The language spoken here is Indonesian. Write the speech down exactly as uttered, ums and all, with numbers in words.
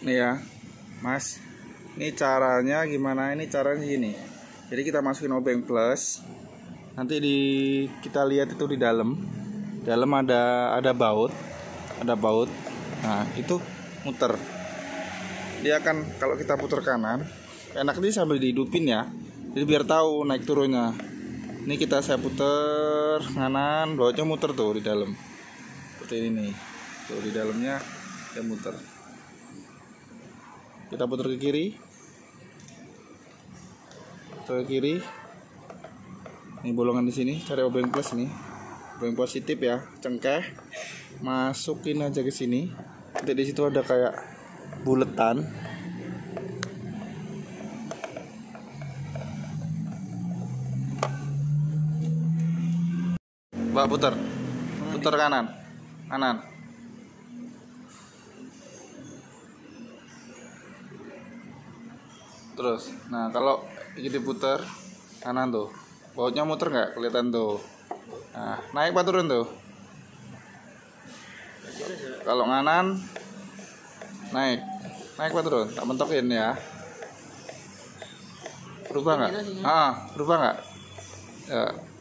Nih ya, Mas. Ini caranya gimana? Ini caranya gini. Jadi kita masukin obeng plus. Nanti di kita lihat itu di dalam. Dalam ada ada baut, ada baut. Nah, itu muter. Dia akan kalau kita putar kanan, enak nih sambil dihidupin ya. Jadi biar tahu naik turunnya. Ini kita saya putar kanan, bautnya muter tuh di dalam. Seperti ini nih. Tuh di dalamnya dia muter. Kita putar ke kiri, putar ke kiri. Ini bolongan di sini, cari obeng plus nih, obeng positif ya, cengkeh, masukin aja ke sini. Nanti di situ ada kayak buletan. Mbak putar, putar kanan, kanan. Terus, nah kalau ini diputar kanan tuh, bautnya muter nggak? Kelihatan tuh. Nah, naik apa turun tuh? Kalau kanan naik, naik apa turun? Tak mentokin ya. Berubah nggak? Ah, berubah nggak? Ya.